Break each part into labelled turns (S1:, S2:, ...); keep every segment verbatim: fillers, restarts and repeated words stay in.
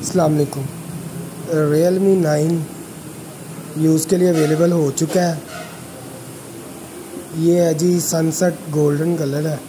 S1: अस्सलाम वालेकुम। Realme nine use के लिए अवेलेबल हो चुका है। ये है जी सनसेट गोल्डन कलर है।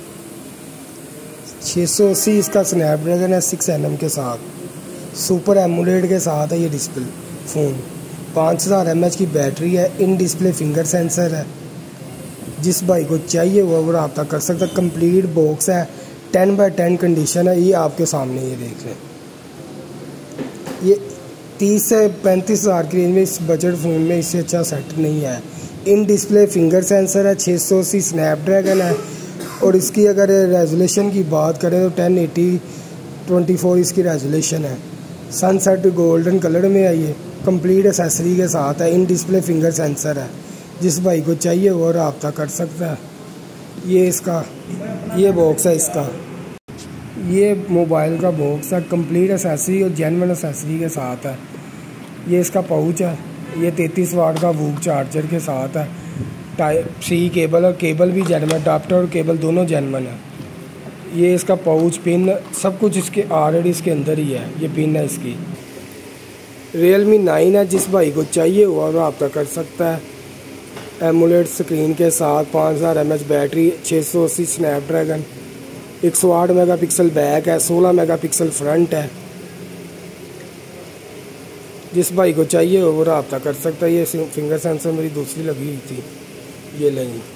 S1: छः सौ अस्सी इसका स्नैपड्रैगन है सिक्स एन एम के साथ। सुपर एमोलेड के साथ है ये डिस्प्ले फ़ोन। पाँच हज़ार एम एच की बैटरी है। इन डिस्प्ले फिंगर सेंसर है। जिस भाई को चाहिए वो वो रब्ता कर सकता है। कंप्लीट बॉक्स है। टेन बाई टेन कंडीशन है। ये आपके सामने ये देख लें। ये तीस से पैंतीस हज़ार की रेंज में इस बजट फ़ोन में इससे अच्छा सेट नहीं है। इन डिस्प्ले फिंगर सेंसर है। छः सौ अस्सी स्नैपड्रैगन है। और इसकी अगर रेजोल्यूशन की बात करें तो टेन एटी ट्वेंटी फोर इसकी रेजोल्यूशन है। सनसेट गोल्डन कलर में है। ये कंप्लीट एसेसरी के साथ है। इन डिस्प्ले फिंगर सेंसर है। जिस भाई को चाहिए वो रब्ता कर सकता है। ये इसका ये बॉक्स है। इसका ये मोबाइल का बॉक्स है। कंप्लीट एसेसरी और जेन्युइन एसेसरी के साथ है। ये इसका पाउच है। ये तैंतीस वाट का वूक चार्जर के साथ है। टाइप सी केबल और केबल भी जेन्युइन, अडाप्टर और केबल दोनों जेन्युइन है। ये इसका पाउच, पिन, सब कुछ इसके ऑलरेडी इसके अंदर ही है। ये पिन है इसकी। रियलमी नाइन है। जिस भाई को चाहिए वो रब्ता कर सकता है। एमोलेड स्क्रीन के साथ, पाँच हज़ार एम एच बैटरी, छः सौ अस्सी स्नैपड्रैगन, एक सौ आठ मेगा पिक्सल बैक है, सोलह मेगा पिक्सल फ्रंट है। जिस भाई को चाहिए वो रब्ता कर सकता है। ये फिंगर सेंसर मेरी दूसरी लगी हुई थी, ये लेंगे।